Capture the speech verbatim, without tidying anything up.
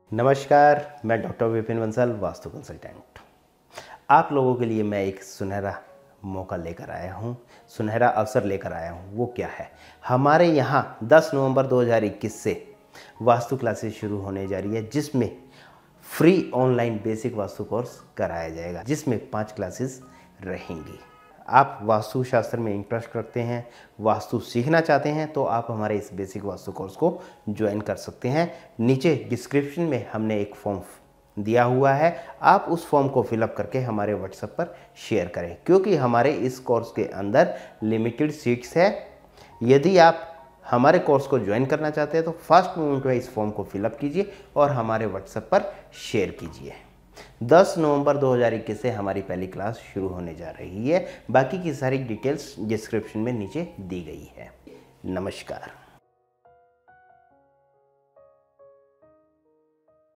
नमस्कार, मैं doctor Vipin Bansal, vastu consultant. आप लोगों के लिए मैं एक सुनहरा मौका लेकर आया हूँ, सुनहरा अवसर लेकर आया हूँ। वो क्या है? हमारे यहाँ दस नवंबर दो हज़ार इक्कीस से वास्तु क्लासेस शुरू होने जा रही है, जिसमें free online basic vastu course कराया जाएगा, जिसमें पाँच क्लासेस रहेंगी। आप वास्तुशास्त्र में इंटरेस्ट रखते हैं, वास्तु सीखना चाहते हैं, तो आप हमारे इस बेसिक वास्तु कोर्स को ज्वाइन कर सकते हैं। नीचे डिस्क्रिप्शन में हमने एक फॉर्म दिया हुआ है, आप उस फॉर्म को फिलअप करके हमारे व्हाट्सएप पर शेयर करें, क्योंकि हमारे इस कोर्स के अंदर लिमिटेड सीट्स है। यदि आप हमारे कोर्स को ज्वाइन करना चाहते हैं तो फर्स्ट मोमेंट में इस फॉर्म को फिलअप कीजिए और हमारे व्हाट्सएप पर शेयर कीजिए। दस नवंबर दो हज़ार इक्कीस से हमारी पहली क्लास शुरू होने जा रही है। बाकी की सारी डिटेल्स डिस्क्रिप्शन में नीचे दी गई है। नमस्कार।